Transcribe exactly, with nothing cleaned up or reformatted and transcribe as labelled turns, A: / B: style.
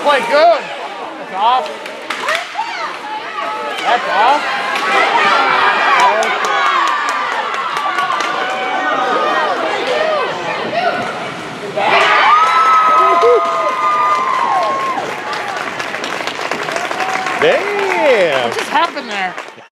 A: play good. That's off. That's off.
B: Damn.
A: What just happened there?